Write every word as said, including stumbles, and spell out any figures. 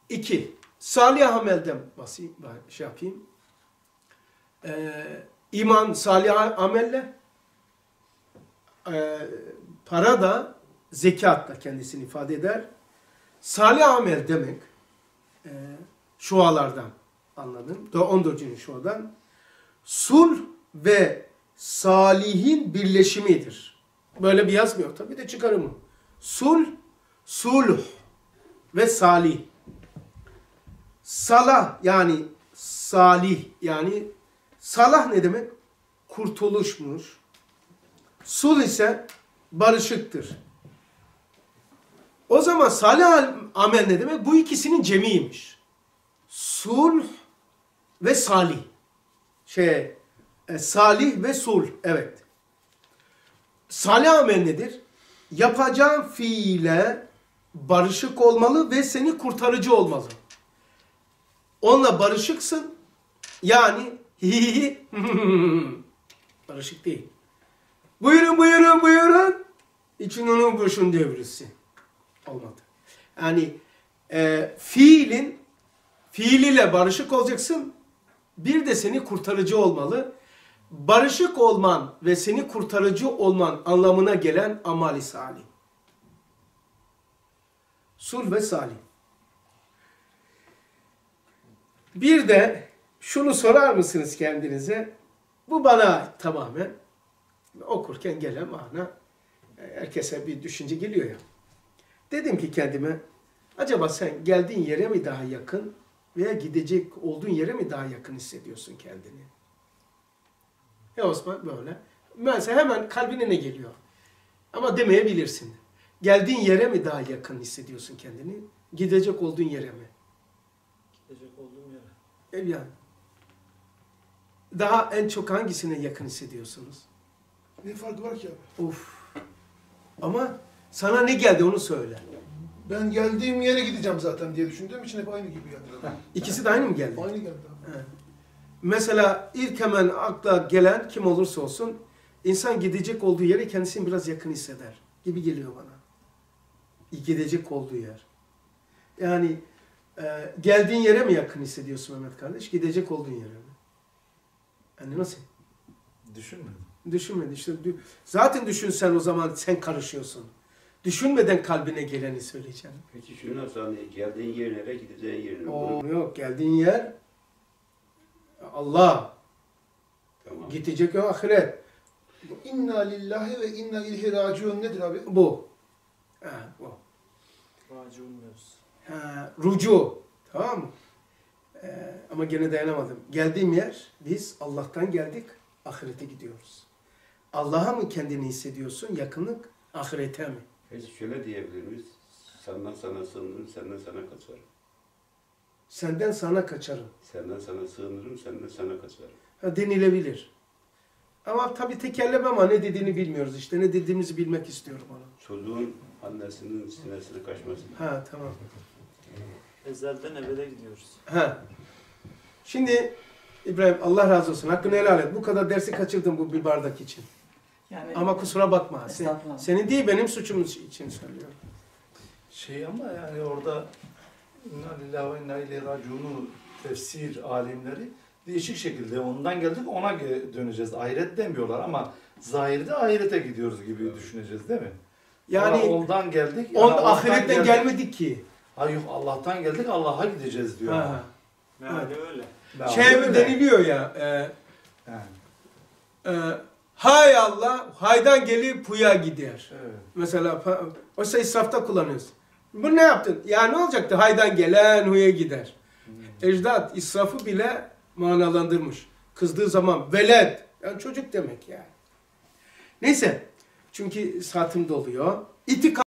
İki, salih amelden bahsedeyim, şey yapayım. Ee, iman salih amelle, e, para da zekatla kendisini ifade eder. Salih amel demek, e, şualardan anladım. on dördüncü şuadan. Sulh ve salihin birleşimidir. Böyle bir yazmıyor tabii de çıkarımı. Sulh, sulh ve salih. Salah yani salih yani salah ne demek? Kurtuluşmuş. Sulh ise barışıktır. O zaman salih amel ne demek? Bu ikisinin cemiymiş. Sulh ve salih. Şey, e, salih ve sulh. Evet. Salih amel nedir? Yapacağın fiile barışık olmalı ve seni kurtarıcı olmalı. Onunla barışıksın. Yani hihihi barışık değil. Buyurun buyurun buyurun. İçin onun boşun devrisi. Olmadı. Yani e, fiilin fiil ile barışık olacaksın. Bir de seni kurtarıcı olmalı. Barışık olman ve seni kurtarıcı olman anlamına gelen amali salih. Sulh ve salih. Bir de şunu sorar mısınız kendinize? Bu bana tamamen okurken gelen mana. Herkese bir düşünce geliyor ya. Dedim ki kendime, acaba sen geldiğin yere mi daha yakın veya gidecek olduğun yere mi daha yakın hissediyorsun kendini? Ya Osman böyle. Mesela hemen kalbine ne geliyor? Ama demeyebilirsin. Geldiğin yere mi daha yakın hissediyorsun kendini? Gidecek olduğun yere mi? Gidecek olduğum yere. Evet yani. Daha en çok hangisine yakın hissediyorsunuz? Ne farkı var ki abi? Of. Ama sana ne geldi onu söyle. Ben geldiğim yere gideceğim zaten diye düşündüğüm için hep aynı gibi geldi. İkisi de aynı mı geldi? Aynı geldi abi. He. Mesela ilk hemen akla gelen kim olursa olsun insan gidecek olduğu yere kendisini biraz yakın hisseder gibi geliyor bana. Gidecek olduğu yer. Yani e, geldiğin yere mi yakın hissediyorsun Mehmet kardeş? Gidecek olduğun yere mi? Yani nasıl? Düşünmedim. Düşünmedi işte. Zaten düşünsen o zaman sen karışıyorsun. Düşünmeden kalbine geleni söyleyeceğim. Peki şunu nasıl hani geldiğin yerlere gideceğin yerine. O yok geldiğin yer Allah. Tamam. Gidecek o ahiret. İnna lillahi ve inna ileyhi raciun nedir abi? Bu. Ha, bu. Raciun mevzusu. Ha, rucu. Tamam mı? Ee, ama gene dayanamadım. Geldiğim yer biz Allah'tan geldik. Ahirete gidiyoruz. Allah'a mı kendini hissediyorsun? Yakınlık ahirete mi? Peki şöyle diyebilir miyiz? Senden sana sığınırım, senden sana kaçarım. Senden sana kaçarım. Senden sana sığınırım, senden sana kaçarım. Ha, denilebilir. Ama tabii tekerleme ama ne dediğini bilmiyoruz işte. Ne dediğimizi bilmek istiyorum ona. Çocuğun annesinin sinesine kaçmasın. Ha tamam. Ezelden ebede gidiyoruz. Ha. Şimdi İbrahim Allah razı olsun. Hakkını helal et. Bu kadar dersi kaçırdım bu bir bardak için. Yani, Ama kusura bakma. Sen, Estağfurullah. senin değil benim suçum için söylüyorum. Şey ama yani orada İnna lillahi ve inna ileyhi raciun'u tefsir alimleri değişik şekilde ondan geldik ona ge- döneceğiz. Ahiret demiyorlar ama zahirde ahirete gidiyoruz gibi düşüneceğiz değil mi? Yani Ama ondan geldik. on, Allah'tan ahiretten geldik. gelmedik ki. Hayır yok Allah'tan geldik Allah'a gideceğiz diyor. Ha. Meali öyle. Şey öyle. deniliyor ya. E, Yani, e, hay Allah, haydan gelip huya gider. evet. Mesela oysa israfta kullanıyoruz. Bu ne yaptın? Ya ne olacaktı? Haydan gelen huya gider. Hmm. Ecdat israfı bile manalandırmış. Kızdığı zaman veled. Yani çocuk demek yani. Neyse. Çünkü saatim doluyor. İtikad